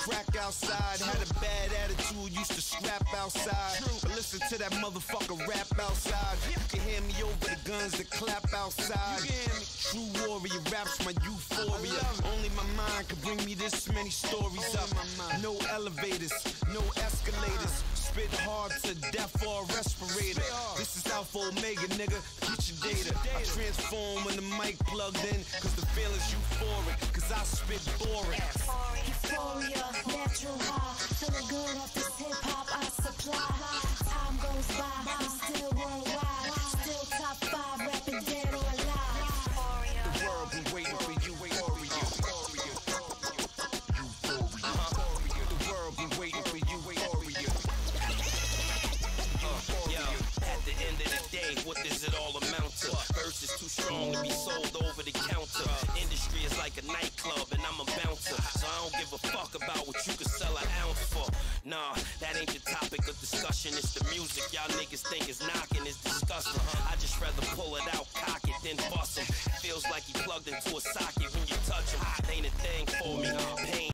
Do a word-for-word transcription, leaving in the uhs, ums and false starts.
crack outside. Had a bad attitude, used to scrap outside. But listen to that motherfucker rap outside. You can hear me over the guns that clap outside. True warrior raps my euphoria. Only my mind could bring me this many stories up. No elevators, no escalators. Spit hard to death or a respirator. This is Alpha Omega, nigga. Get your data. I transform when the mic plugged in, cause the feeling's euphoric, cause I spit boring. Euphoria, natural high. Feeling good off this hip hop I supply. Time goes by, I'm still worldwide. Still top five, rapping dead or alive. The world been waiting for you, Euphoria. Euphoria. The world been waiting for you, Euphoria. Yo, at the end of the day, what does it all amount to? Verse is too strong to be sold over the counter. Industry is like a nightclub and I'm a bouncer, so I don't give a fuck about what you can sell an ounce for. Nah, that ain't the topic of discussion. It's the music y'all niggas think is knocking, is disgusting. I just rather pull it out, cock it, then bust him. Feels like he plugged into a socket when you touch him. Ain't a thing for me. Pain